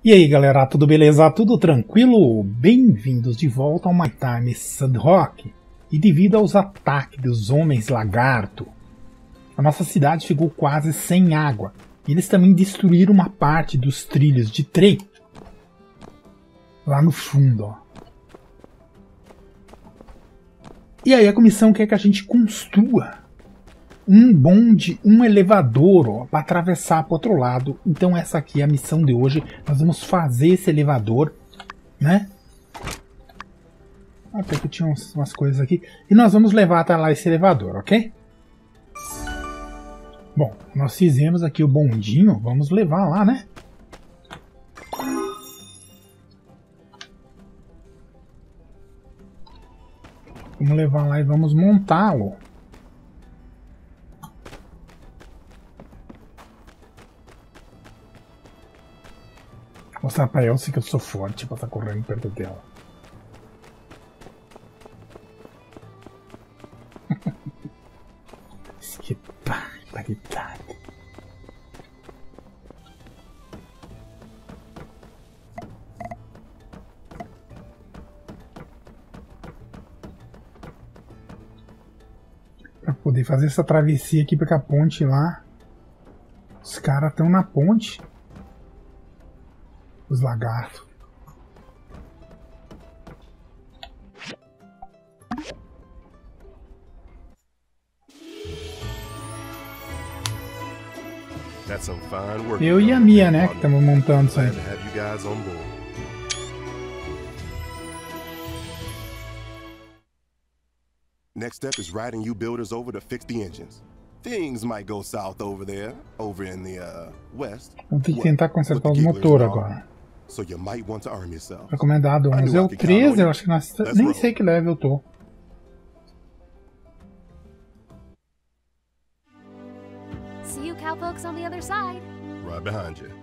E aí galera, tudo beleza? Tudo tranquilo? Bem-vindos de volta ao My Time Sandrock. E devido aos ataques dos homens lagarto, a nossa cidade ficou quase sem água. E eles também destruíram uma parte dos trilhos de trem lá no fundo, ó. E aí a comissão quer que a gente construa um bonde, um elevador para atravessar para o outro lado. Então essa aqui é a missão de hoje. Nós vamos fazer esse elevador, né? Até que tinha umas coisas aqui. E nós vamos levar até lá esse elevador, ok? Bom, nós fizemos aqui o bondinho. Vamos levar lá, né? Vamos levar lá e vamos montá-lo. Mostrar pra Elsie que eu sou forte pra estar correndo perto dela. Que barbaridade. Pra poder fazer essa travessia aqui pra a ponte lá. Os caras estão na ponte. Os lagartos. Eu e a Mia, né, que estamos montando isso aí. Next step is riding you builders over to fix the engines. Things might go south over there, over in the west. Vamos ter que tentar consertar os motores agora. So you might want to arm yourself. Recomendado 11. Eu 13, eu acho que nós nem sei que level eu tô. See you cowpokes on the other side. Right behind you.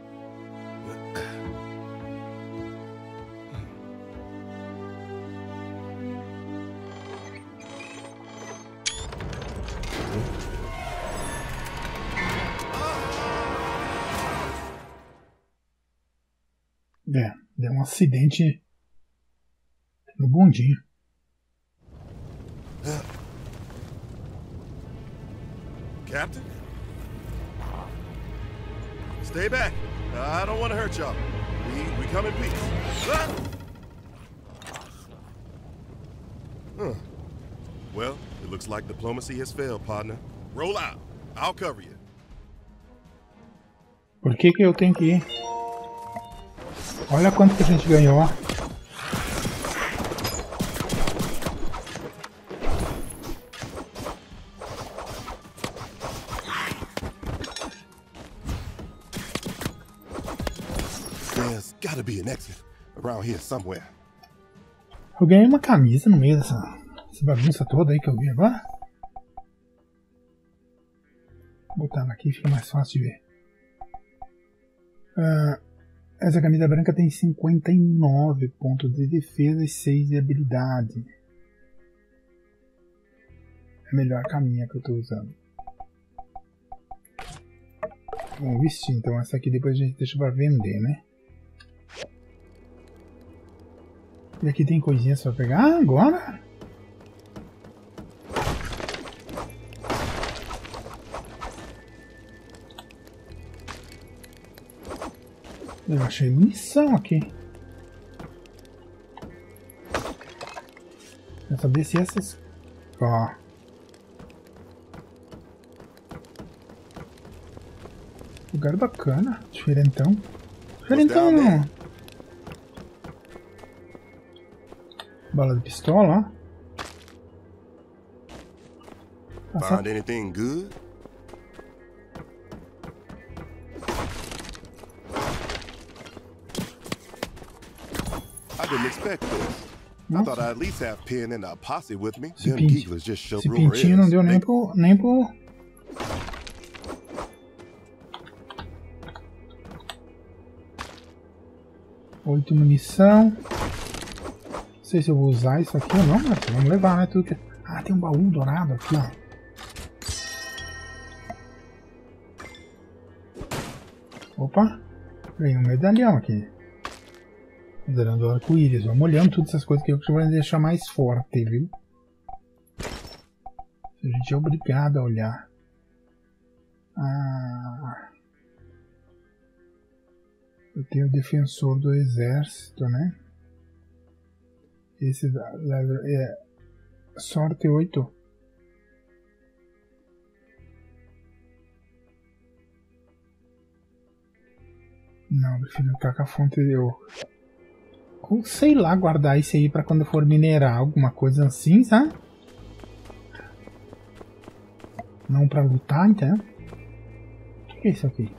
É, deu um acidente no bondinho. Captain? Stay back. I don't want to hurt y'all. We come in peace. Well, it looks like diplomacy has failed, partner. Roll out. I'll cover you. Por que eu tenho que ir? Olha quanto que a gente ganhou. There's gotta be an exit around here somewhere. Eu ganhei uma camisa no meio dessa bagunça toda aí que eu vi agora. Vou botar ela aqui, fica mais fácil de ver. Essa camisa branca tem 59 pontos de defesa e 6 de habilidade. É a melhor caminha que eu estou usando. Vamos vestir, então essa aqui depois a gente deixa para vender, né? E aqui tem coisinhas para pegar. Ah, agora? Eu achei munição aqui. Quero saber se essas... Ó. Lugar bacana. Diferentão. Diferentão não. Bala de pistola, ó. Find anything good? I didn't expect this. I thought I'd at least have Penn and a posse with me. Them Geeglers just showed real red. Esse pintinho não deu nem pro... 8 munição. Não sei se eu vou usar isso aqui ou não, mas vamos levar, né? Tudo que... Ah, tem um baú dourado aqui, ó. Opa! Ganhei um medalhão aqui. Considerando o arco-íris. Vamos olhando todas essas coisas que vai deixar mais forte, viu? A gente é obrigado a olhar. Eu tenho o defensor do exército, né? Esse é sorte 8. Não, prefiro ficar com a fonte de ouro. Ou sei lá, guardar isso aí pra quando for minerar, alguma coisa assim, sabe? Não pra lutar, então. O que é isso aqui?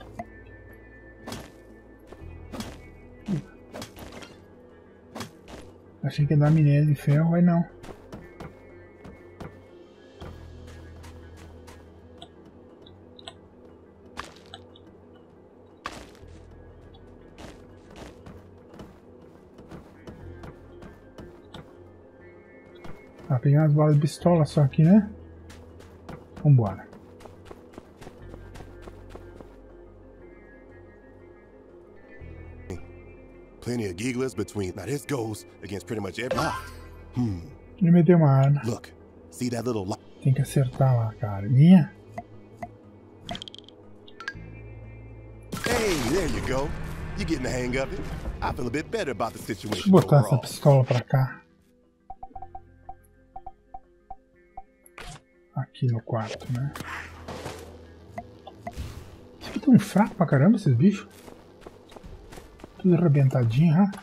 Achei que ia dar minério de ferro, mas não. Ah, peguei umas balas de pistola só aqui, né? Vambora. Plenty of Gigglas between. Now this goes against pretty much every. Ele me deu uma arma. Look, see that little light? Tem que acertar lá, cara. Minha? Hey, there you go. You're getting the hang of it. I feel a bit better about the Deixa eu situation botar essa overall. pistola pra cá. Aqui no quarto, né? Isso aqui tão fraco pra caramba, esses bichos. Tudo arrebentadinho, ha?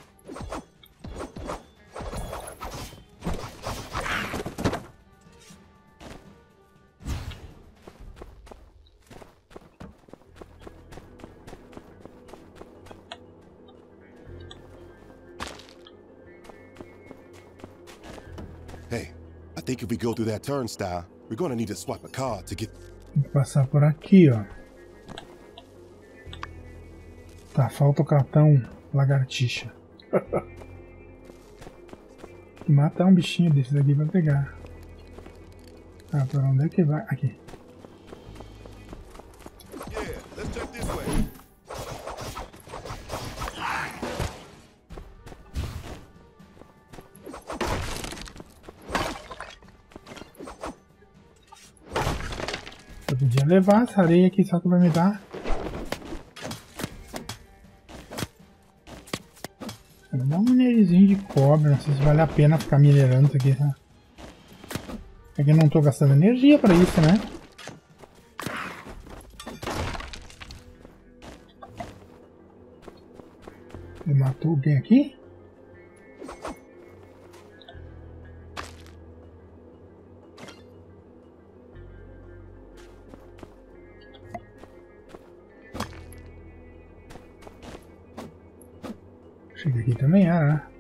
Hey, I think if we go through that turnstile, we're gonna need to swipe a card to get. Tem que passar por aqui, ó. Tá, falta o cartão lagartixa. Matar um bichinho desses aqui pra pegar. Ah, pra onde é que vai? Aqui. Yeah, let's check this way. Eu podia levar essa areia aqui, só que vai me dar. Vou dar um minerizinho de cobre, não sei se vale a pena ficar minerando isso aqui, tá? É que eu não tô gastando energia pra isso, né? Ele matou alguém aqui? Chega aqui também era, né?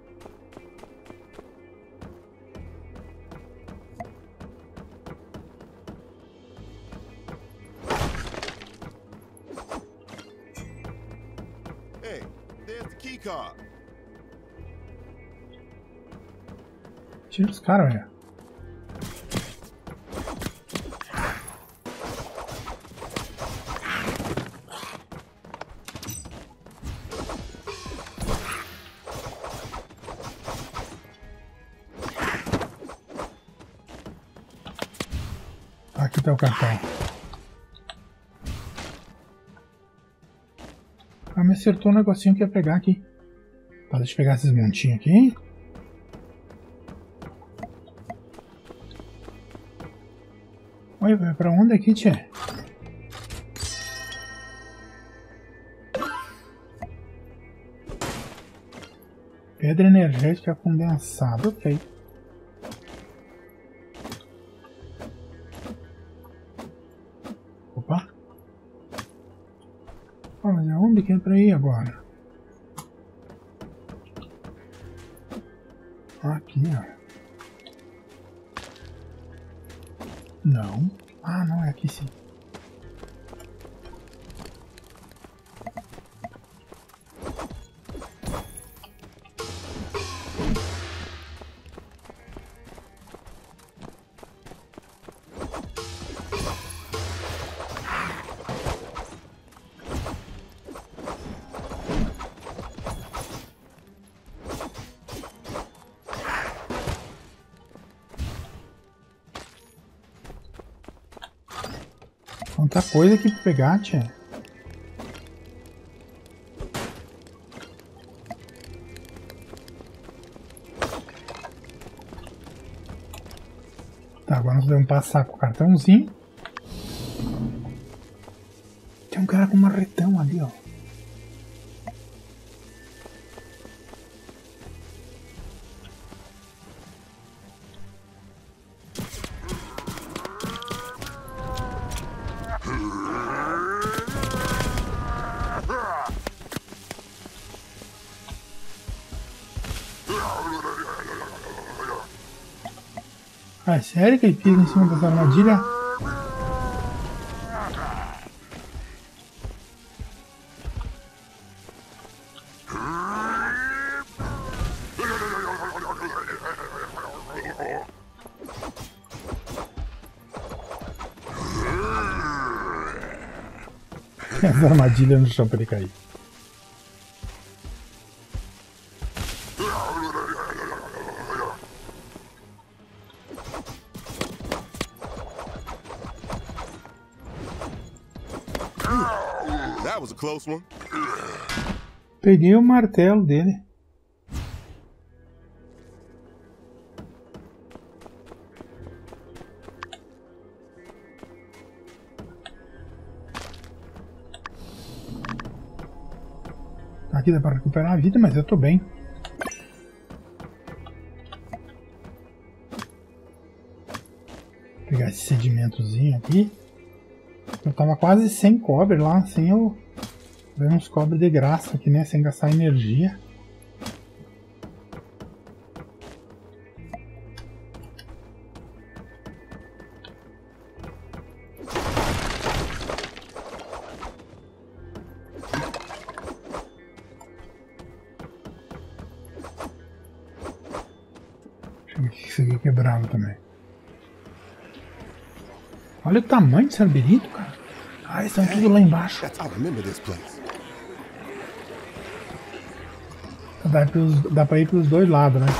Hey, there's the key card. Tira os caras, velho. Aqui tá o cartão. Ah, me acertou um negocinho que ia pegar aqui. Tá, deixa eu pegar esses montinhos aqui. Oi, vai pra onde aqui, tchê? Pedra energética condensada, ok. Opa! Ah, mas aonde que é pra ir agora? Aqui, ó. Não. Ah, não, é aqui sim. Quanta coisa aqui pra pegar, tia. Tá, agora nós devemos passar com o cartãozinho. Tem um cara com um marretão ali, ó. Ah, é sério que ele pisa em cima dessa armadilha? Tem as armadilhas no chão pra ele cair. That was a close one. Peguei o martelo dele. Aqui dá para recuperar a vida, mas eu tô bem. Vou pegar esse sedimentozinho aqui. Eu tava quase sem cobre lá, sem eu ver uns cobre de graça aqui, né? Sem gastar energia. Deixa eu ver o que isso aqui é quebrado também. Olha o tamanho desse labirinto, cara. Ah, eles estão tudo lá embaixo. I remember this place. Dá pra ir pelos dois lados, né?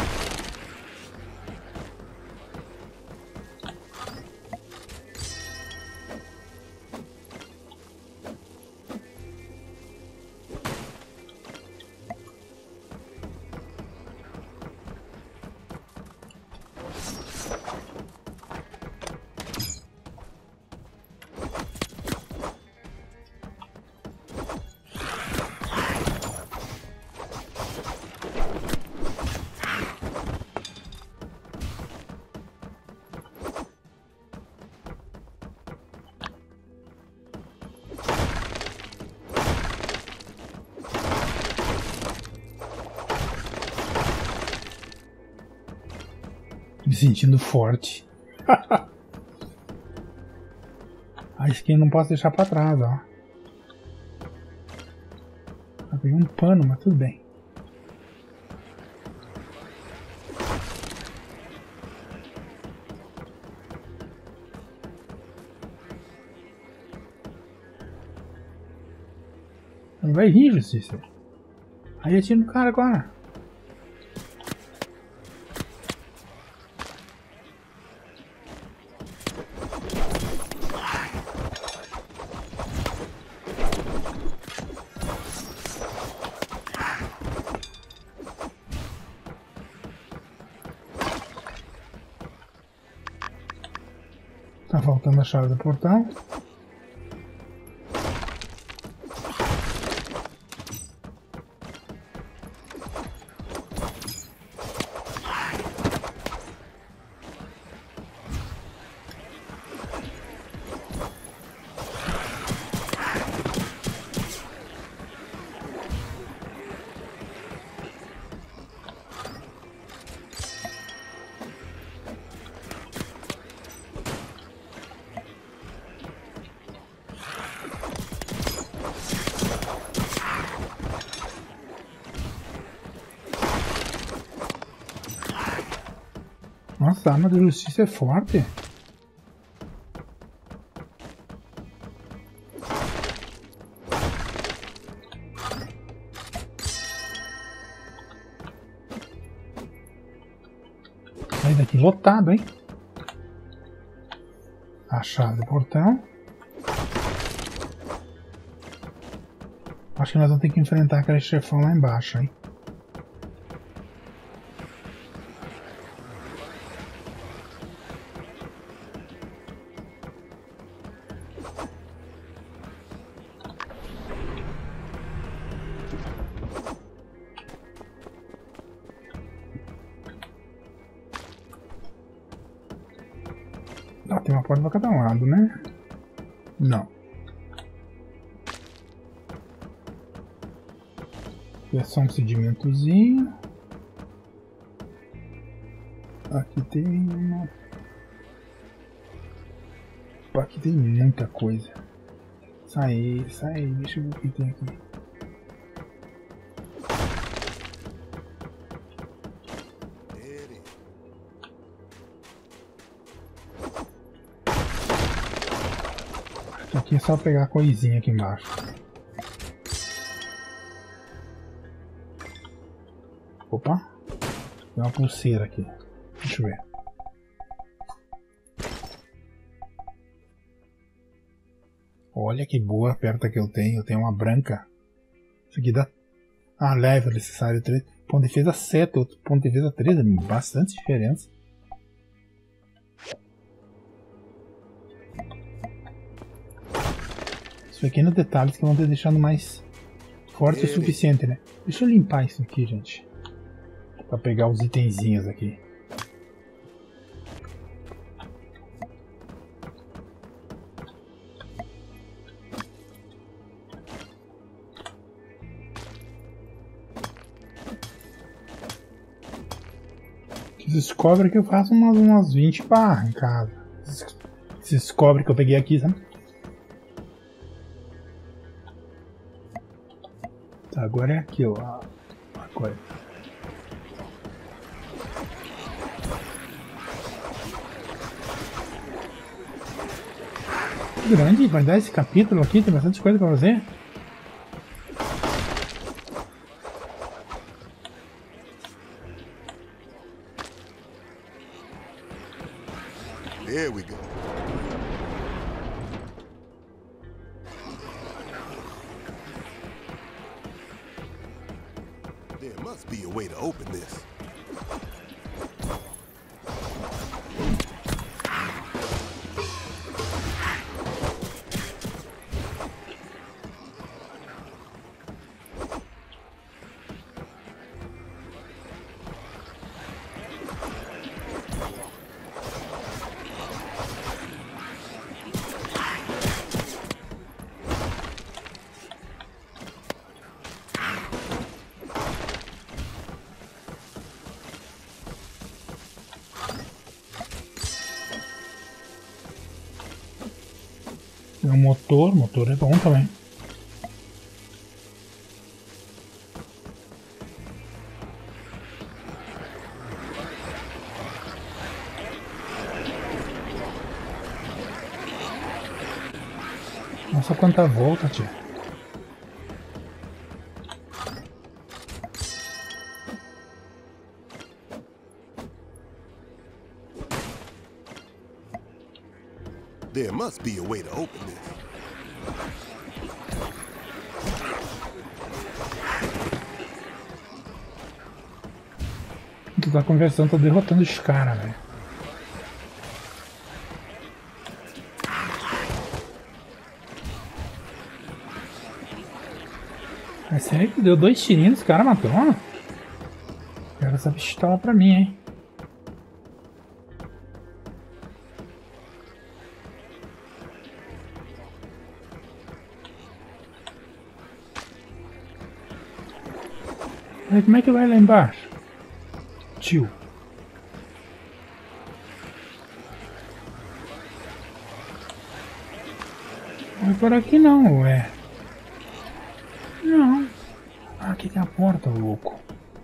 Me sentindo forte. A skin não posso deixar pra trás, ó. Eu peguei um pano, mas tudo bem. Não vai rir, Justiça. Aí atira no cara agora. Tá faltando a chave do portão. Nossa, a arma da justiça é forte. Sai daqui lotado, hein? A chave do portão. Acho que nós vamos ter que enfrentar aquele chefão lá embaixo, hein? Ah, tem uma porta pra cada lado, né? Não. Aqui é só um sedimentozinho. Aqui tem uma... Aqui tem muita coisa. Sai, sai, deixa eu ver o que tem aqui. Aqui é só pegar a coisinha aqui embaixo. Opa! Tem uma pulseira aqui. Deixa eu ver. Olha que boa a perna que eu tenho. Eu tenho uma branca. Isso aqui dá... Ah, level necessário 3. Ponto de defesa 7, outro ponto de defesa 3. Bastante diferença. Os pequenos detalhes que vão ter deixando mais forte o suficiente, né? Deixa eu limpar isso aqui, gente. Pra pegar os itenzinhos aqui. Vocês descobrem que eu faço umas 20 barras em casa. Vocês descobrem que eu peguei aqui, sabe? Tá, agora é aqui, ó. Agora. Grande, vai dar esse capítulo aqui, tem bastante coisa pra fazer. There we go. There must be a way to open this. Tem um motor, motor é bom também. Nossa, quanta volta, tia. There must be a way to open this. Tu tá conversando, tô derrotando os caras, velho. É sério que deu 2 tirinhos, os caras matou? Quero essa pistola pra mim, hein. Como é que vai lá embaixo? Tio. Não é por aqui não, ué. Não. Ah, aqui tem a porta, louco.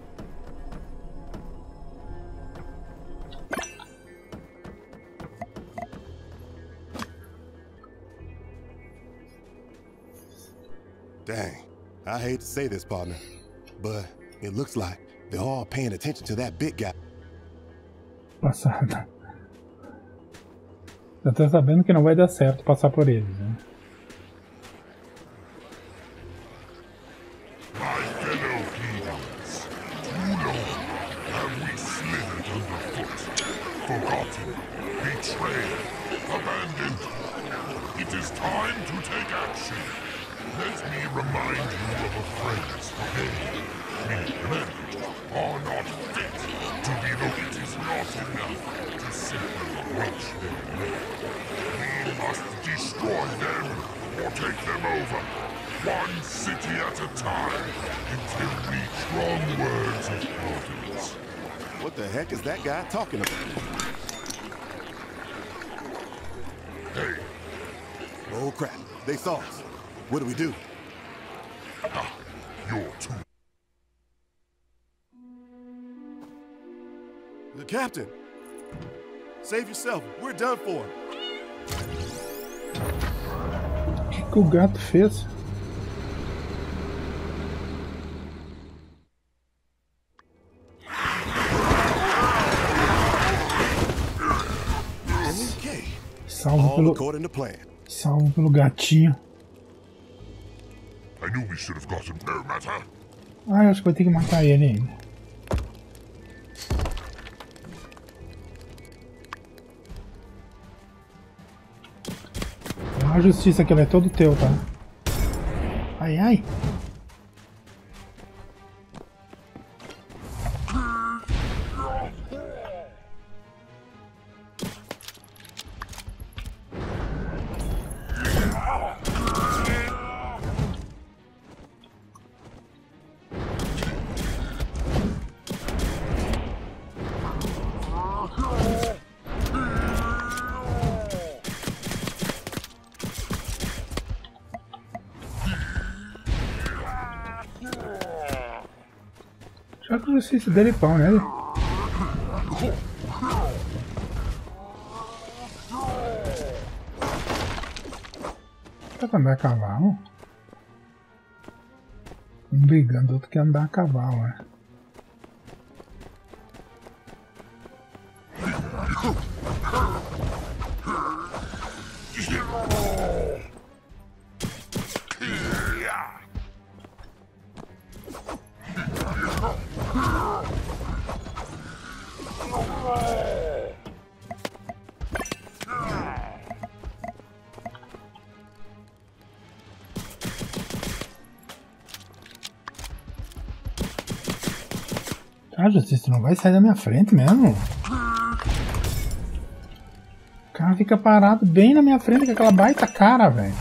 Dang, I hate to say this, partner, but it looks like they're all paying attention to that big guy. Passada. Já tô sabendo que não vai dar certo passar por eles, né? My fellow heathens, too long have we slithered underfoot, forgotten, betrayed, abandoned. It is time to take action. Let me remind you of a phrase. They, men, are not fit to be the it is not enough to simply reach their limit. We must destroy them or take them over. One city at a time until we strong words of confidence. What the heck is that guy talking about? Hey. Oh crap, they saw us. What do we do? Ah, you're too. The captain! Save yourself, we're done for. O que o gato fez? Okay. Salvo pelo gatinho. I knew we should have gotten no matter. Ah, eu acho que vai ter que matar ele ainda. A justiça que ele é todo teu, tá? Ai, ai. Já que eu sei se der pau nele. Dá pra andar a cavalo? Um brigando, outro quer andar a cavalo, né? Ah, Justiça, não vai sair da minha frente mesmo? O cara fica parado bem na minha frente com aquela baita cara, velho.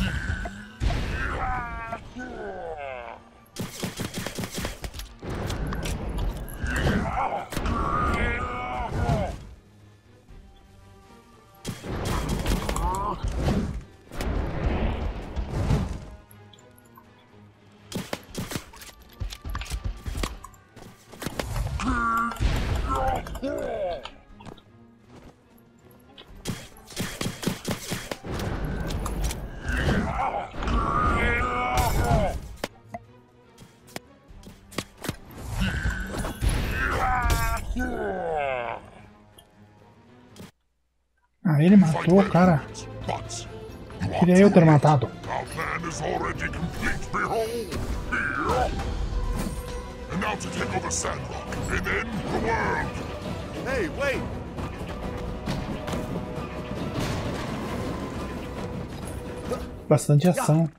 Ah, ele matou o cara. Queria eu ter matado. Our plan is already complete, behold! Here! And now to take over Sandrock, and then the world! Hey, wait! Bastante ação.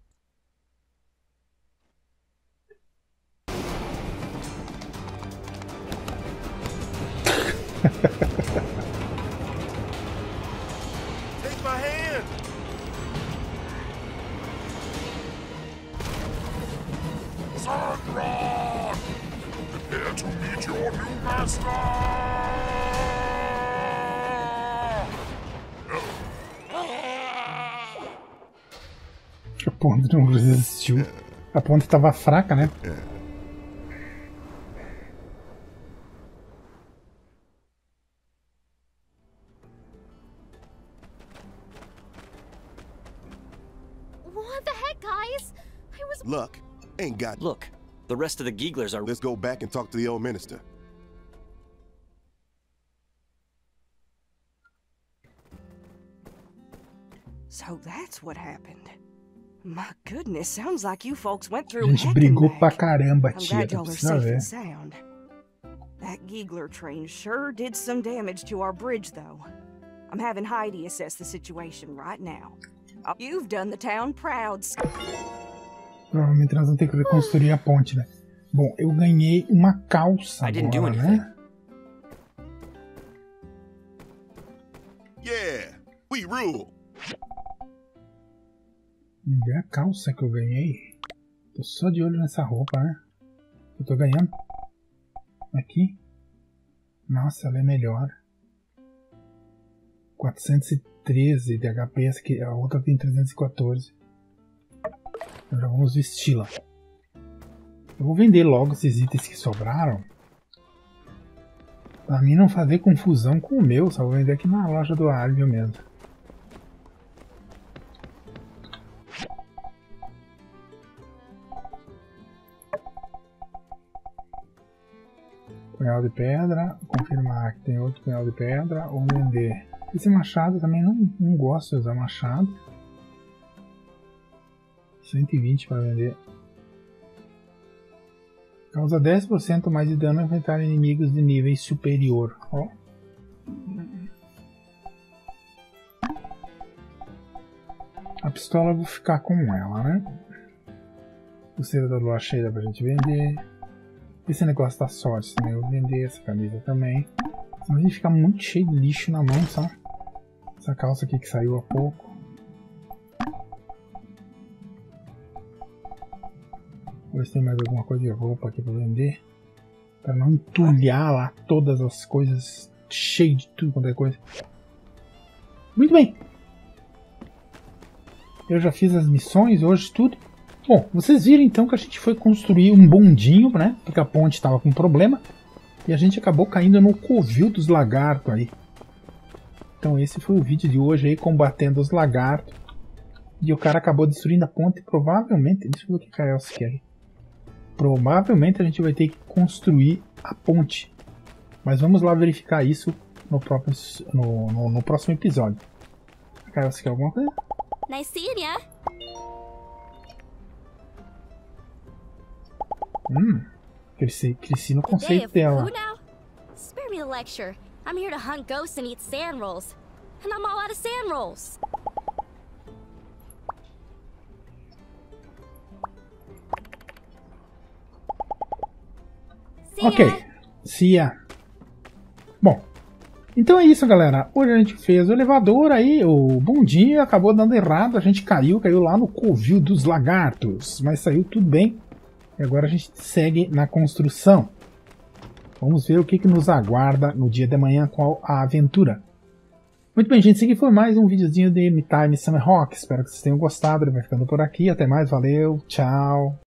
Take my hand! Sandrock! Prepare to meet your new master! A ponte não resistiu. A ponte estava fraca, né? What the heck, guys? I was... Luck ain't got... Look, the rest of the Geeglers are... Let's go back and talk to the old minister. So that's what happened. My goodness, sounds like you folks went through A gente heck brigou and pra back. caramba, I'm tia. glad Tá y'all are precisando safe ver. and sound. That Giegler train sure did some damage to our bridge, though. I'm having Heidi assess the situation right now. You've done the town proud. Provavelmente nós vamos ter que reconstruir a ponte, né? Bom, eu ganhei uma calça I didn't do agora, anything. né? Yeah, we rule. Vamos ver a calça que eu ganhei. Tô só de olho nessa roupa, né? Eu tô ganhando. Aqui. Nossa, ela é melhor. 413 de HP, essa aqui, a outra tem 314. Agora vamos vesti-la. Eu vou vender logo esses itens que sobraram. Pra mim não fazer confusão com o meu, só vou vender aqui na loja do Arvio mesmo. Punhal de pedra, confirmar que tem outro punhal de pedra ou vender. Esse machado também não gosto de usar machado. 120 para vender. Causa 10% mais de dano ao enfrentar inimigos de nível superior. Ó. A pistola eu vou ficar com ela, né? Pulseira da lua cheia dá pra gente vender. Esse negócio da sorte também eu vou vender. Essa camisa também. Senão a gente fica muito cheio de lixo na mão, sabe? Essa calça aqui que saiu há pouco. Vou ver se tem mais alguma coisa de roupa aqui pra vender. Pra não entulhar lá todas as coisas. Cheio de tudo quanto é coisa. Muito bem. Eu já fiz as missões hoje, tudo. Bom, vocês viram então que a gente foi construir um bondinho, né? Porque a ponte estava com problema. E a gente acabou caindo no covil dos lagartos aí. Então esse foi o vídeo de hoje aí, combatendo os lagartos. E o cara acabou destruindo a ponte. Provavelmente, deixa eu ver o que é isso aqui. Provavelmente a gente vai ter que construir a ponte. Mas vamos lá verificar isso no próximo episódio. Caiu aqui alguma coisa? Nice seeing ya. Cresci no Good day conceito of dela. who now? Spare me the lecture. I'm here to hunt ghosts and eat sand rolls. And I'm all out of sand rolls. See Ok, ya. Cia. Bom, então é isso, galera. Hoje a gente fez o elevador aí, o bondinho acabou dando errado. A gente caiu lá no covil dos lagartos. Mas saiu tudo bem. E agora a gente segue na construção. Vamos ver o que nos aguarda no dia de amanhã com a aventura. Muito bem, gente. Esse aqui foi mais um videozinho de Me Time Summer Rock. Espero que vocês tenham gostado. Ele vai ficando por aqui. Até mais. Valeu. Tchau.